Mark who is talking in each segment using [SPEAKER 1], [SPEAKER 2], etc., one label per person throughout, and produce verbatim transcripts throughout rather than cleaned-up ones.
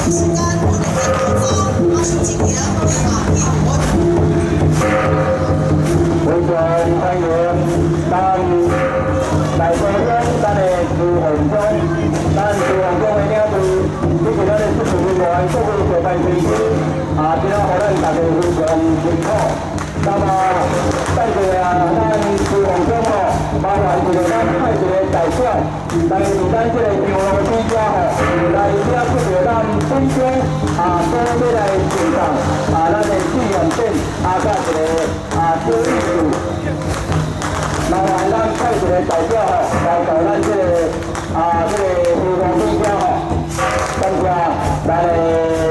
[SPEAKER 1] 时间，我哋嘅工作马上进行下结果。
[SPEAKER 2] 非常欢迎咱内埔乡咱的朱凤乡，咱朱凤乡的领队，以及咱的主持人员，各位伙伴同志，啊，今仔互咱大家非常辛苦。那么，等下啊，咱朱凤乡吼，麻烦一个咱派一个代表，来伫咱这个长路之家吼，来领出着咱本乡啊，所要来献上啊，咱的纪念品啊，甲一个啊小礼物。麻烦咱派一个代表吼，来到咱这个啊这个长路之家吼，感谢咱的。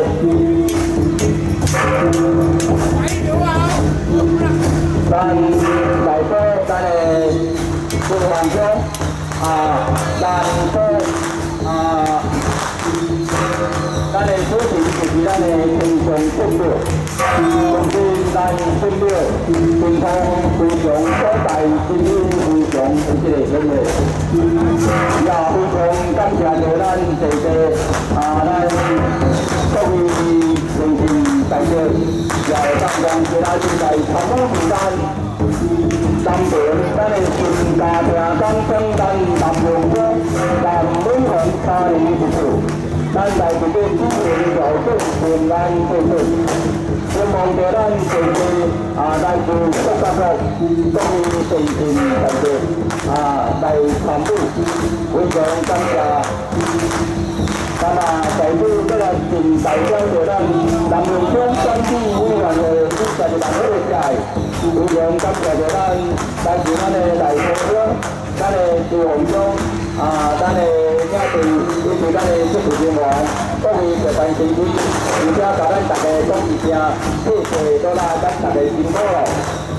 [SPEAKER 2] 咱内埔咱的朱凤乡啊，咱所啊，咱的主持就是咱的平常村长，同时咱村长平常非常所在，心意非常的这个什么，也非常感谢着咱这个啊咱各位同志大家。也会当让其他人来参与咱南平咱的新家庭港庄咱南隆宫南隆宫三年一次，咱来一个支援条件平安过岁，希望着咱这个啊来自各角落各位同志大家啊来参与，非常感谢。那么，在这这个仅代表着咱南隆乡选举委员的主席人会在，非常感谢着咱来自咱的内埔乡、咱的朱凤乡啊、咱的领队以及咱的主持人员，各位伙伴同志，而且甲咱大家讲一声，谢谢多啦，咱大家辛苦了。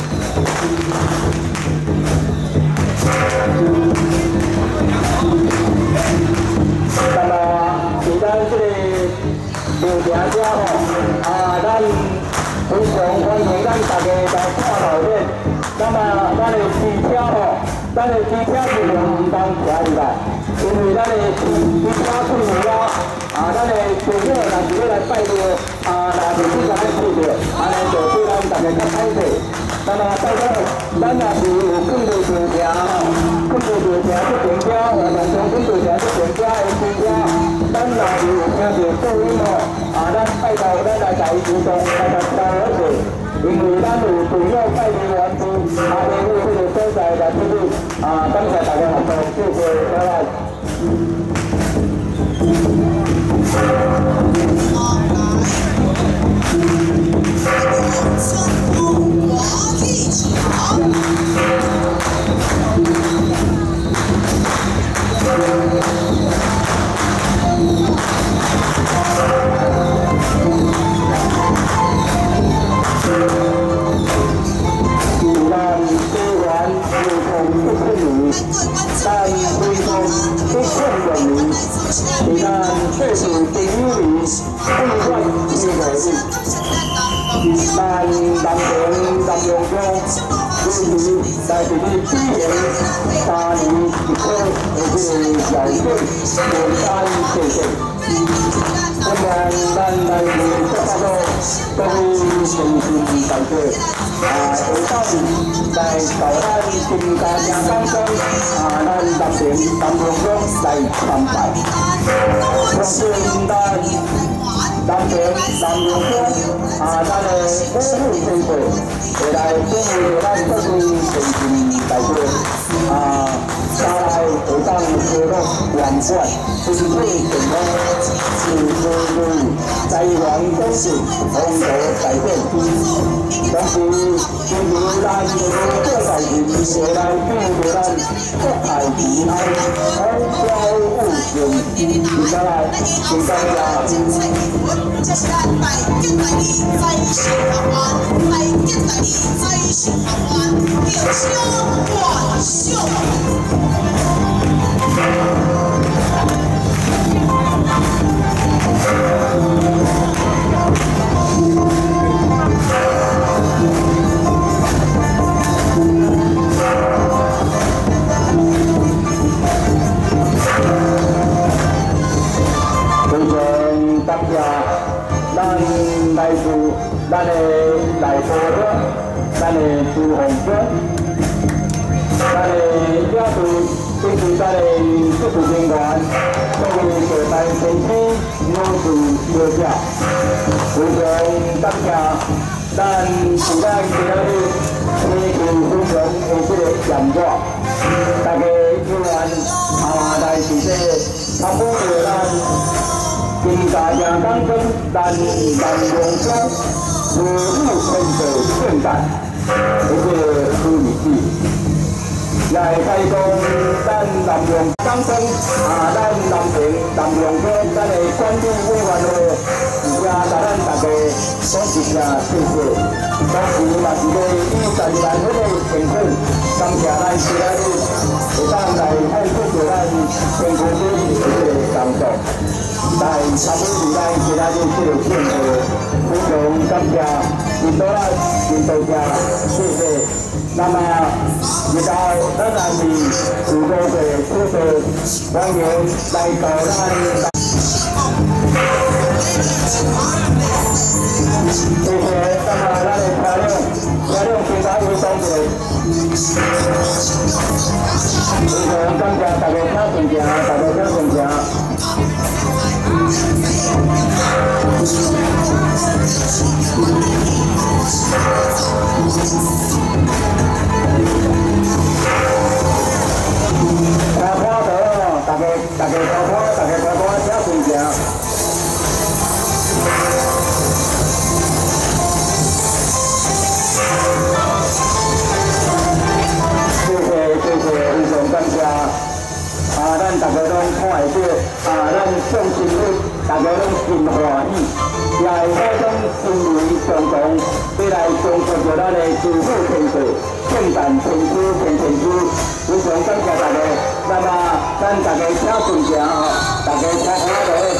[SPEAKER 2] 那么。咱这个刘家家吼，啊，咱非常欢迎咱大家来看路面。那么咱的汽车吼，咱的汽车是用唔当车入来，因为咱的汽汽车出门了，啊，咱的朋友若是要来拜年，啊，若是不敢来去着，安尼就对咱大家较歹势。那么大家，咱若是有困到住车吼，困到住车这停车，或者从困到车这停车的汽车。咱若是有听到噪音吼，啊，咱拜托咱来甲伊主动来甲交好势，因为咱有朋友拜年完毕，啊，来为这个所在来出去，啊，感谢大家合作，谢谢各位。这是第一名，不管是哪里，咱南平南隆乡，就是在这里支援三年一科的这个小队，简单谢谢。今天咱来自各大洲各位同志大家，啊，有到在搞咱新家庭当中，啊，咱南平南隆乡来参拜。我是咱南平南隆乡啊，咱的保护先生会来鼓励咱各位同志大家啊，将来会当合作圆满，身体健康，事事如意，财源广进，风头改变。同时，因为咱这个各代人会来祝福咱国泰民安，风调雨顺。接下来，请大家。这是咱大吉大利，财星满满，大吉大利，财星满满，叫声万寿。非常感谢。 咱来自咱的内埔乡，咱的朱府乡，咱的领队根据咱的技术人员，作为各大城市优势优者，非常感谢。 咱是咱今仔日天气非常的这个炎热，大家有缘下来是这参观着咱金家萵港庄南南隆宫朱府千岁平安遶境大典主日子，也会开讲咱南隆港庄啊，咱南平南隆宫咱的管理委员会。 也甲咱大家讲一声谢谢，同时嘛是要以全万分的诚恳，感谢咱今仔日会当来献出着咱天公司的这个工作，来参与伫咱今仔日这个庆贺，非常感谢，真多啦，真多谢，谢谢。那么日后咱也是有多个出席，欢迎来到咱。 谢谢，那么咱的车辆，车辆平常为上者，非常感谢大家听顺行，大家听顺行。车看到哦，大家大家车看，大家车看听顺行。 谢谢谢谢，非常感谢。啊，咱大家拢看会到，啊，咱上新日，大家拢真欢喜，也会好种心为共同，要来中国着咱的朱府千岁圣诞天师天天师，非常感谢大家。那么，咱大家请顺行吼，大家请好好